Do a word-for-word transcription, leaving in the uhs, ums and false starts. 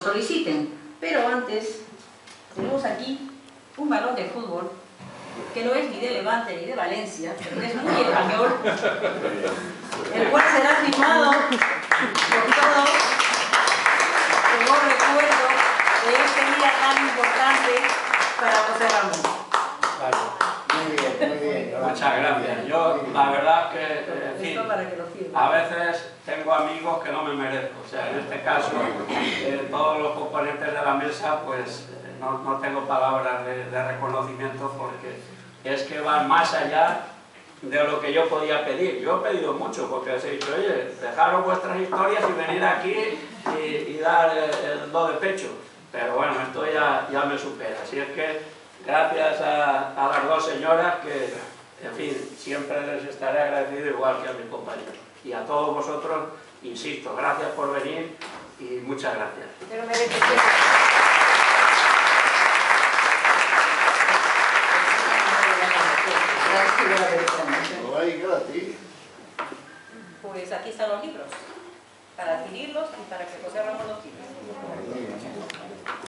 soliciten. Pero antes, tenemos aquí un balón de fútbol que no es ni de Levante ni de Valencia, pero que es muy español, el cual será firmado por todos como recuerdo de este día tan importante para José Ramón. Vale. Muy bien, muy bien. Muchas gracias. Yo, la verdad que, eh, en fin, a veces tengo amigos que no me merezco. O sea, en este caso, eh, todos los componentes de la mesa, pues eh, no, no tengo palabras de, de reconocimiento porque es que van más allá de lo que yo podía pedir. Yo he pedido mucho porque os he dicho, oye, dejaros vuestras historias y venir aquí y, y dar el, el do de pecho. Pero bueno, esto ya, ya me supera. Así es que gracias a, a las dos señoras que, en fin, siempre les estaré agradecido igual que a mis compañeros. Y a todos vosotros, insisto, gracias por venir y muchas gracias. Pero me repito. Pues aquí están los libros, para adquirirlos y para que José Ramón los tire.